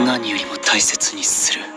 何よりも大切にする。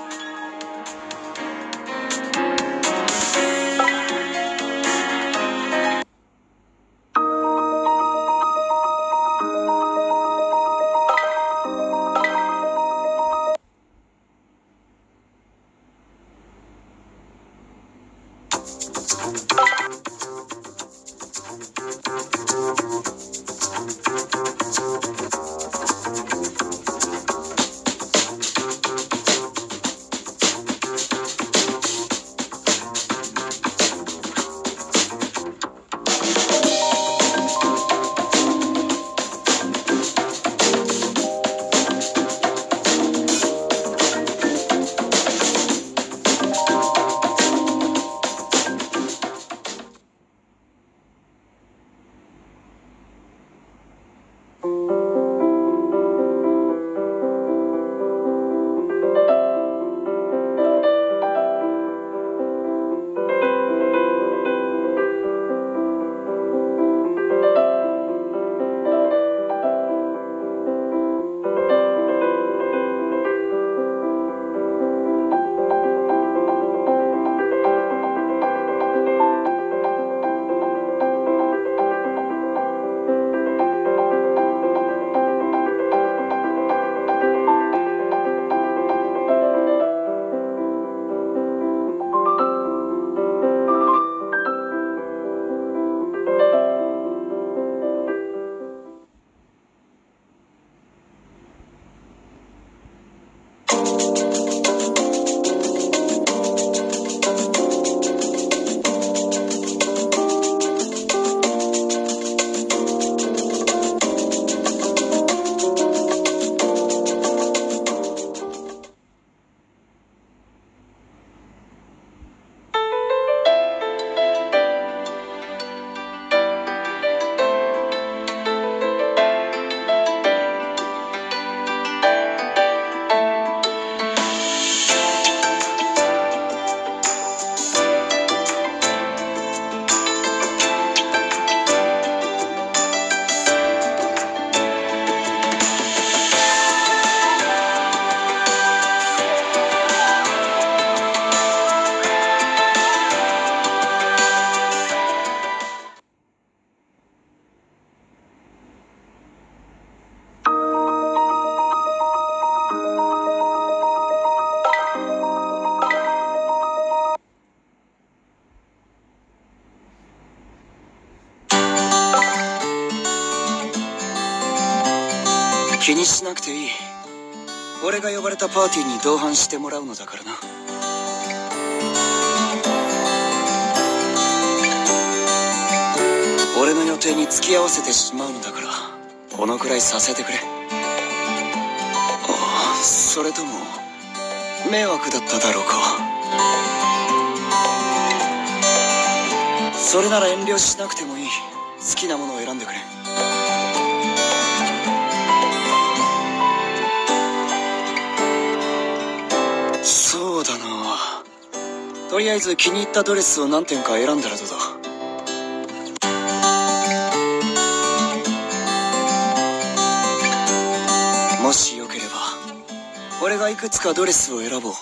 気にしなくていい。俺が呼ばれたパーティーに同伴してもらうのだからな。俺の予定に付き合わせてしまうのだから、このくらいさせてくれ。それとも迷惑だっただろうか。それなら遠慮しなくてもいい。好きなものを選んでくれ。そうだな。とりあえず気に入ったドレスを何点か選んだらどうだ。もしよければ俺がいくつかドレスを選ぼう。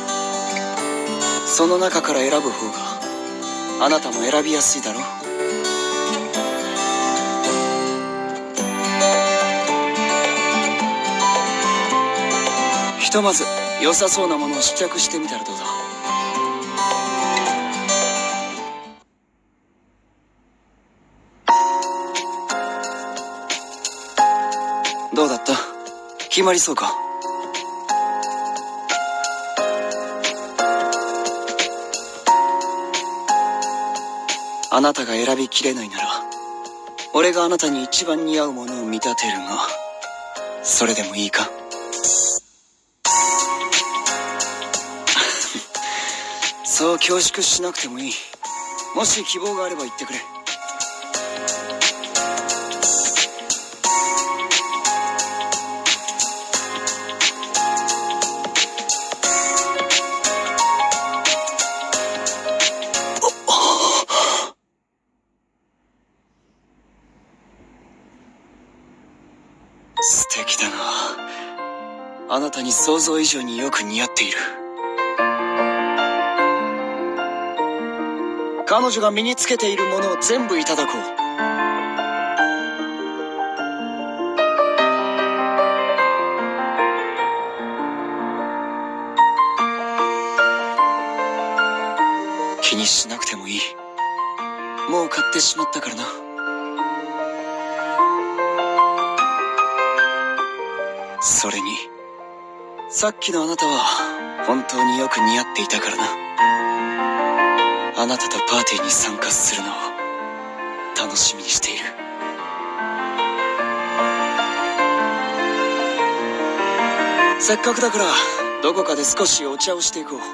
その中から選ぶ方があなたも選びやすいだろう。ひとまず良さそうなものを試着してみたらどうだ。どうだった？決まりそうか？あなたが選びきれないなら俺があなたに一番似合うものを見立てるが、それでもいいか？そう恐縮しなくてもいい。もし希望があれば言ってくれ。素敵だな。 あなたに想像以上によく似合っている。彼女が身につけているものを全部いただこう。気にしなくてもいい。もう買ってしまったからな。それに、さっきのあなたは本当によく似合っていたからな。あなたとパーティーに参加するのを楽しみにしている。せっかくだからどこかで少しお茶をしていこう。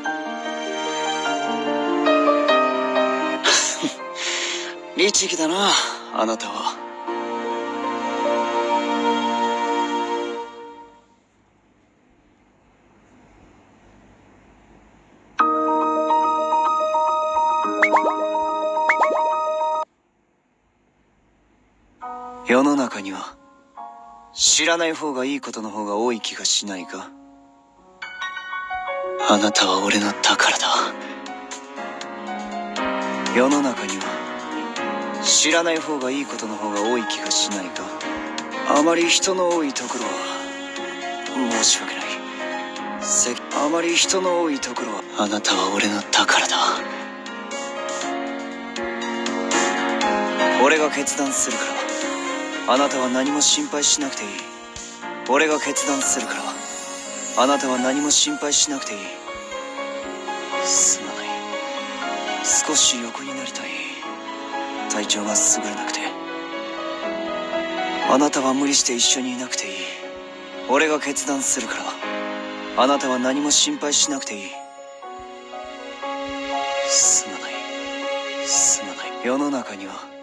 律儀だな、あなたは。世の中には知らない方がいいことの方が多い気がしないか。あなたは俺の宝だ。世の中には知らない方がいいことの方が多い気がしないか。あまり人の多いところは申し訳ない。あまり人の多いところはあなたは俺の宝だ。俺が決断するからあなたは何も心配しなくていい。俺が決断するからあなたは何も心配しなくていい。すまない。少し横になりたい。体調が優れなくて。あなたは無理して一緒にいなくていい。俺が決断するからあなたは何も心配しなくていい。すまない。すまない。世の中には